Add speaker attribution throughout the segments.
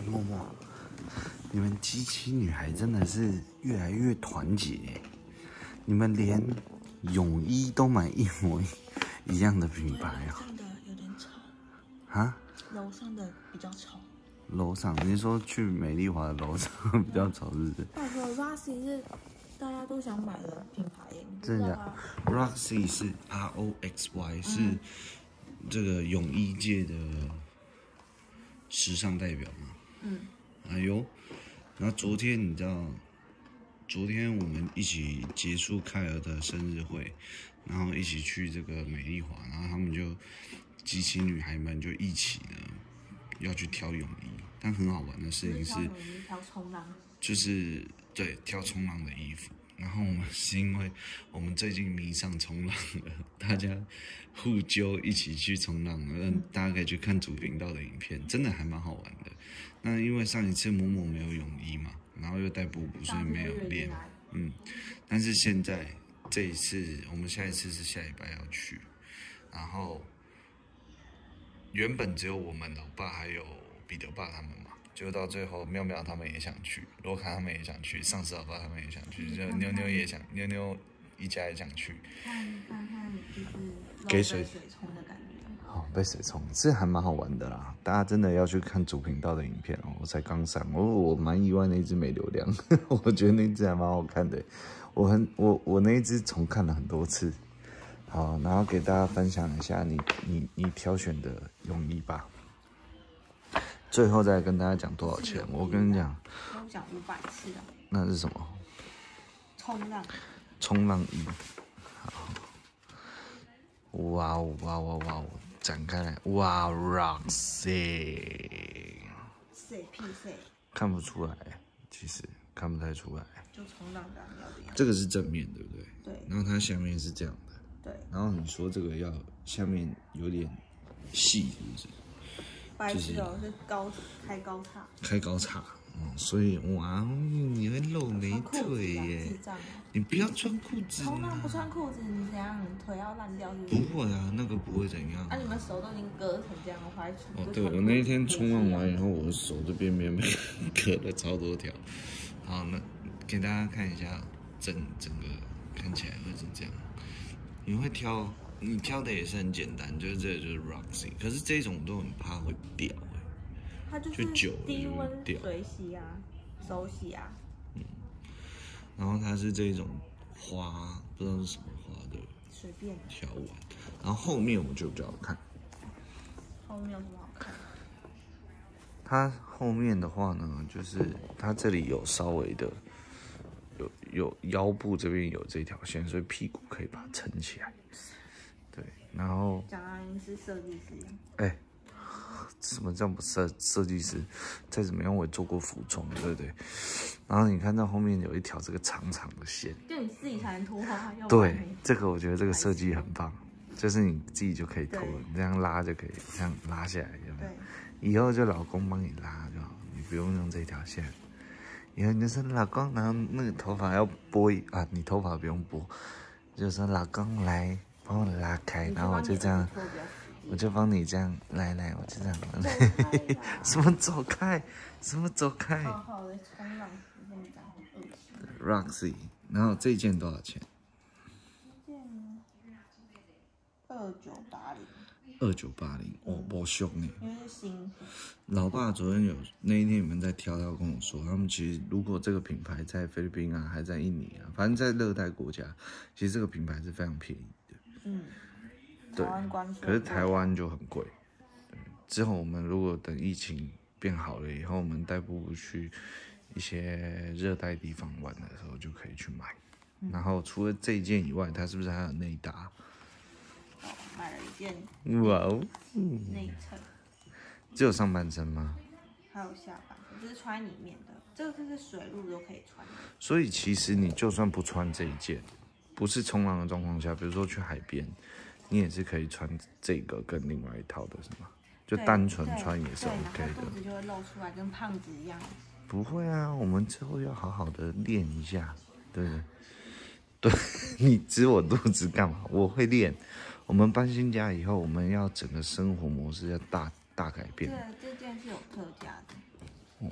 Speaker 1: 默默，你们机器女孩真的是越来越团结，你们连泳衣都买一模一样的品牌啊！
Speaker 2: 楼上的有点吵
Speaker 1: 啊？
Speaker 2: 楼上的比较吵。
Speaker 1: 楼上，你说去美丽华的楼上比较吵，是不是？
Speaker 2: 拜托 ，Roxy 是大家都想买的品牌耶，你不
Speaker 1: 真的
Speaker 2: 知道吗
Speaker 1: ？Roxy 是 ROXY，是这个泳衣界的时尚代表嘛？哎呦，然后昨天你知道，昨天我们一起结束凯尔的生日会，然后一起去这个美丽华，然后他们就机器女孩们就一起呢要去挑泳衣，但很好玩的事情是，
Speaker 2: 挑冲浪，
Speaker 1: 就是对挑冲浪的衣服。然后我们是因为我们最近迷上冲浪了，大家互揪一起去冲浪了，大家可以去看主频道的影片，真的还蛮好玩的。那因为上一次某某没有泳衣嘛，然后又带布布，所以没有练。但是现在这一次，我们下一次是下礼拜要去，然后原本只有我们老爸还有彼得爸他们嘛。就到最后，妙妙他们也想去，罗卡他们也想去，上司老爸他们也想去，就妞妞也想，妞妞一家也想去。
Speaker 2: 看，就是
Speaker 1: 给水
Speaker 2: 冲的感觉。
Speaker 1: 哦，被水冲，这还蛮好玩的啦。大家真的要去看主频道的影片哦。我才刚上，我蛮意外那一只没流量，我觉得那只还蛮好看的。我那一只重看了很多次。好，然后给大家分享一下你挑选的泳衣吧。最后再跟大家讲多少钱？我跟你讲，
Speaker 2: 都讲500次啊。
Speaker 1: 那是什么？
Speaker 2: 冲浪。
Speaker 1: 冲浪衣。好，哇哦哇哦哇哦，展开来，哇 ，Roxy。
Speaker 2: 谁屁谁？
Speaker 1: 看不出来，其实看不太出来。
Speaker 2: 就冲浪的要的样子。
Speaker 1: 这个是正面，对不对？
Speaker 2: 对。
Speaker 1: 然后它下面是这样的。
Speaker 2: 对。
Speaker 1: 然后你说这个要下面有点细，是不是？
Speaker 2: 白痴哦，是开高叉。
Speaker 1: 开高叉，所以哇，你会露美腿耶！你不要穿裤子。
Speaker 2: 冲浪不穿裤子，你怎样？腿要烂掉是不
Speaker 1: 是？不会啊，那个不会怎样。
Speaker 2: 啊，你们手都已经割成这样，我还
Speaker 1: 哦，对，我那一天冲浪完以后，我的手这边被割了超多条。好，那给大家看一下整个看起来会是这样。你会挑？你挑的也是很简单，就是这个就是 Roxy， 可是这种都很怕会掉
Speaker 2: 它就是低温水洗啊，手洗啊。
Speaker 1: 然后它是这种花，不知道是什么花的，
Speaker 2: 随便
Speaker 1: 条纹。然后后面我觉得比较好看。
Speaker 2: 后面有什么好看？
Speaker 1: 它后面的话呢，就是它这里有稍微的有腰部这边有这条线，所以屁股可以把它撑起来。对，然后
Speaker 2: 讲啊，你是设计师。
Speaker 1: 哎，什么叫不设计师？再怎么样我也做过服装，对不对？然后你看到后面有一条这个长长的线，
Speaker 2: 就你自己才能脱啊。
Speaker 1: 对，这个我觉得这个设计很棒，就是你自己就可以脱，你这样拉就可以，这样拉下来，有没有？以后就老公帮你拉就好，你不用用这条线。以后你就说老公，然后那个头发要拨啊，你头发不用拨，就说老公来。帮我拉开，然后我就这样，我就帮你这样，来，我就这样，什么走开，什么走开。
Speaker 2: 好好的冲浪服那么脏，恶心。
Speaker 1: Roxy， 然后这件多少钱？
Speaker 2: 这件2980。
Speaker 1: 2980，哦，不凶呢。
Speaker 2: 因为是新。
Speaker 1: 老爸昨天有那一天你们在挑，他跟我说，他们其实如果这个品牌在菲律宾啊，还在印尼啊，反正在热带国家，其实这个品牌是非常便宜的。对，可是台湾就很贵。对，之后我们如果等疫情变好了以后，我们带布布去一些热带地方玩的时候，就可以去买。然后除了这一件以外，它是不是还有内搭？
Speaker 2: 买了一件。
Speaker 1: 哇哦，
Speaker 2: 内衬。
Speaker 1: 只有上半身吗？
Speaker 2: 还有下半身，这是穿里面的，这个是水路都可以穿的。
Speaker 1: 所以其实你就算不穿这一件，不是冲浪的状况下，比如说去海边，你也是可以穿这个跟另外一套的，是吗？就单纯穿也是 OK 的。
Speaker 2: 肚子就会露出来，跟胖子一样。
Speaker 1: 不会啊，我们之后要好好的练一下，对不对？对，你指我肚子干嘛？我会练。我们搬新家以后，我们要整个生活模式要大改变。
Speaker 2: 对，这件是有特价的。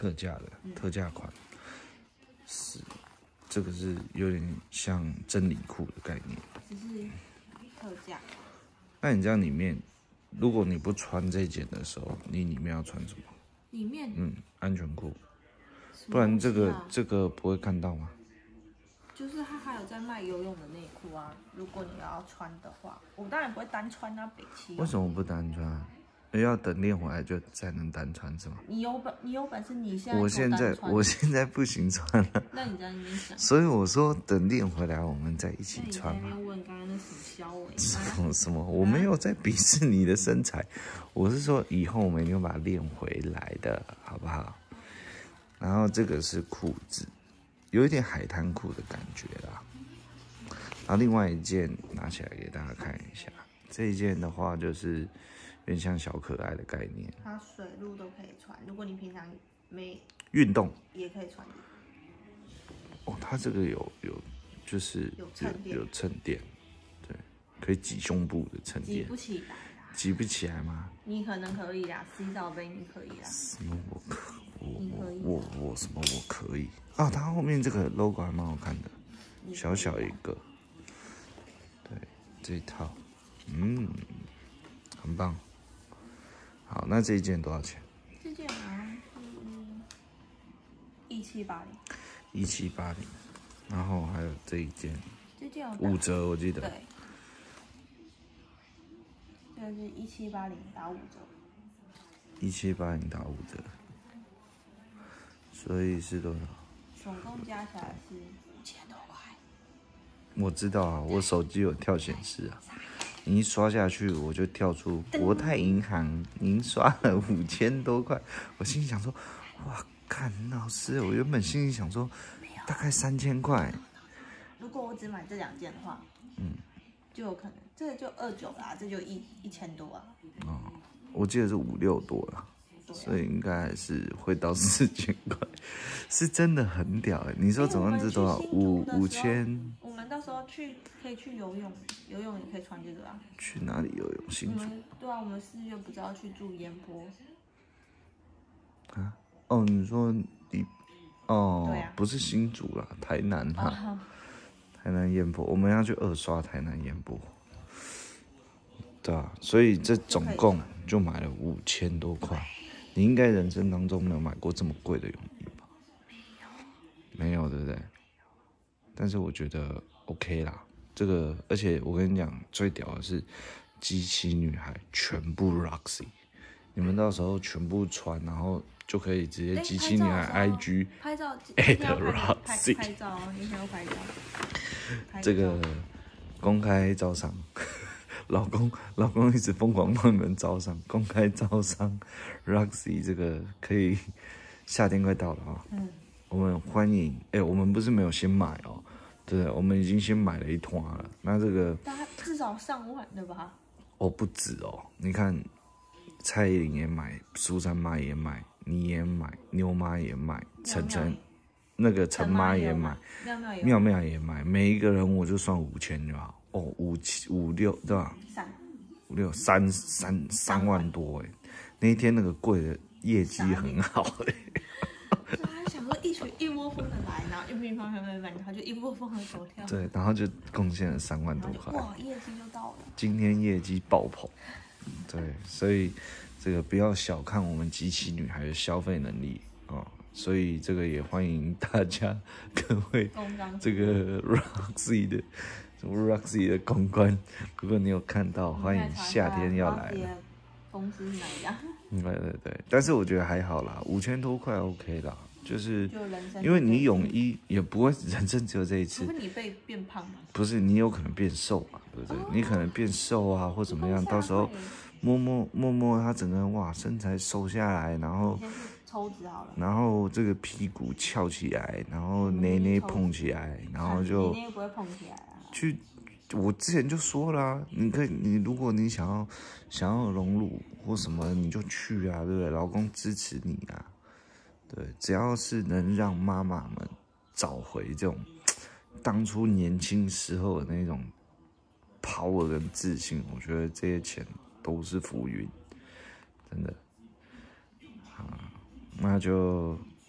Speaker 1: 特价的，特价款。是，这个是有点像真理裤的概念。
Speaker 2: 只是特价。
Speaker 1: 那你这样里面，如果你不穿这件的时候，你里面要穿什么？
Speaker 2: 里面
Speaker 1: 安全裤，不然这个不会看到吗？
Speaker 2: 就是他还有在卖游泳的内裤啊，如果你要穿的话，我当然不会单穿啊，北七。
Speaker 1: 为什么不单穿？要等练回来就才能单穿是吗？
Speaker 2: 你有本事，你现
Speaker 1: 在我现在不行穿了。
Speaker 2: 那你在那边想？
Speaker 1: 所以我说等练回来我们再一起穿嘛。
Speaker 2: 那你在那边问刚刚那什么肖伟？
Speaker 1: 什么？我没有在鄙视你的身材，我是说以后我们一定会把它练回来的，好不好？然后这个是裤子，有一点海滩裤的感觉啦。然后另外一件拿起来给大家看一下，这一件的话就是有点像小可爱的概念。
Speaker 2: 它水路都可以穿，如果你平常没
Speaker 1: 运动
Speaker 2: 也可以穿。
Speaker 1: 哦，它这个有就是有衬垫，对，可以挤胸部的衬垫。
Speaker 2: 挤不起来啦。
Speaker 1: 挤不起来吗？
Speaker 2: 你可能可以啦，洗澡杯你可以啦。
Speaker 1: 什么我什么我可以啊？它后面这个 logo 还蛮好看的，小小一个。对，这一套，很棒。好，那这一件多少钱？
Speaker 2: 这件好像是1780，
Speaker 1: 然后还有这一件，
Speaker 2: 这件有
Speaker 1: 5折，我记得。
Speaker 2: 对，这个是1780打5折。
Speaker 1: 1780打5折，所以是多少？
Speaker 2: 总共加起来是5000多块。
Speaker 1: 我知道啊，我手机有跳显示啊。你一刷下去，我就跳出国泰银行，您刷了5000多块。我心里想说，哇，看老师，我原本心里想说，大概3000块。
Speaker 2: 如果我只买这2件的话，就有可能，这个就29啦，这就1000多啊。
Speaker 1: 哦，我记得是5、6多啦，所以应该还是会到4000块，是真的很屌哎！你说总共是多少？5000。
Speaker 2: 我们到时候可以去游泳，游泳也可以穿这个啊。
Speaker 1: 去哪里游泳？新竹。
Speaker 2: 对啊，我们4月不是要去住烟波？
Speaker 1: 啊？哦，你说你哦，
Speaker 2: 啊、
Speaker 1: 不是新竹啦，台南哈。台南烟波，我们要去2刷台南烟波。对啊，所以这总共就买了5000多块。你应该人生当中没有买过这么贵的泳衣吧？没有，对不对？但是我觉得 OK 啦，这个，而且我跟你讲，最屌的是机器女孩全部 Roxy， 你们到时候全部穿，然后就可以直接机器女孩 IG
Speaker 2: 拍照
Speaker 1: Roxy
Speaker 2: 拍照哦，你想要拍照？
Speaker 1: 这个公开招商。老公一直疯狂帮你们招商，公开招商 ，Roxy 这个可以，夏天快到了啊、我们欢迎，我们不是没有先买哦，对，我们已经先买了一团了，那这个
Speaker 2: 大概至少上万的吧？
Speaker 1: 哦，不止哦，你看，蔡依林也买，苏珊妈也买，你也买，妞妈也买，陈那个陈妈也买，妙妙也买，每一个人我就算5000就好。哦，5、6对吧？5、6、3万多哎！那一天那个柜的业绩很好哎。
Speaker 2: 他想说一窝蜂的来，然后一乒乓乓乓，然后就一窝蜂的走跳。
Speaker 1: 对，然后就贡献了3万多块。
Speaker 2: 哇，业绩就到了。
Speaker 1: 今天业绩爆棚。对，所以这个不要小看我们机器女孩的消费能力哦。所以这个也欢迎大家各位这个 Roxy 的公关，如果你有看到，欢迎夏天要来了。
Speaker 2: 公司哪样？
Speaker 1: 对，但是我觉得还好啦，5000多块 OK 啦，就是因为你泳衣也不会人生只有这一次，
Speaker 2: 除非你变胖嘛。
Speaker 1: 不是，你有可能变瘦嘛，对不对？你可能变瘦啊，或怎么样，到时候摸他整个人哇身材瘦下来，然后
Speaker 2: 抽脂好了，
Speaker 1: 然后这个屁股翘起来，然后内碰起来，然后就
Speaker 2: 内不会碰起来啊。
Speaker 1: 我之前就说了、啊，你如果你想要隆乳或什么，你就去啊，对不对？老公支持你啊，对，只要是能让妈妈们找回这种当初年轻时候的那种 power 跟自信，我觉得这些钱都是浮云，真的。那就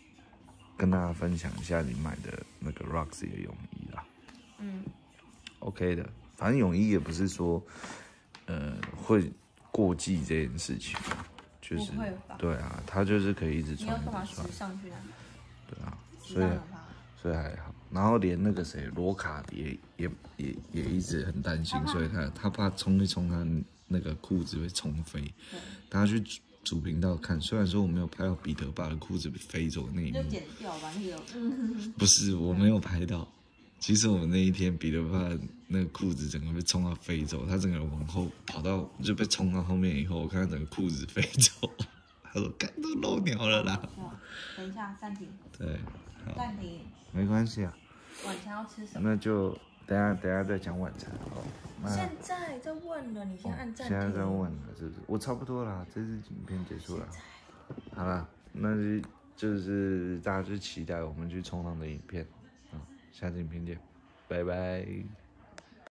Speaker 1: 跟大家分享一下你买的那个 Roxy 的泳衣啦。OK 的，反正泳衣也不是说会过季这件事情，就是对啊，它就是可以一直穿。
Speaker 2: 你要干嘛时尚去啊？
Speaker 1: 对啊，所以还好。然后连那个谁罗卡也一直很担心，所以他怕冲一冲他那个裤子会冲飞。大家去主频道看，虽然说我没有拍到彼得爸的裤子飞走的那一幕，
Speaker 2: 就剪掉吧那个。
Speaker 1: 不是我没有拍到。其实我们那一天彼得爸那个裤子整个被冲到飞走，他整个人往后跑到就被冲到后面以后，我看他整个裤子飞走，他说：“干都漏鸟了啦。”
Speaker 2: 等一下暂停。
Speaker 1: 对，
Speaker 2: 暂停。
Speaker 1: 没关系啊。
Speaker 2: 晚餐要吃什么？
Speaker 1: 那就等一下再讲晚餐哦。
Speaker 2: 现在在问了，你先按暂停。
Speaker 1: 现在在问了，是不是？我差不多啦，这支影片结束了。好了，那就是大家就期待我们去冲浪的影片。下次影片见，拜拜。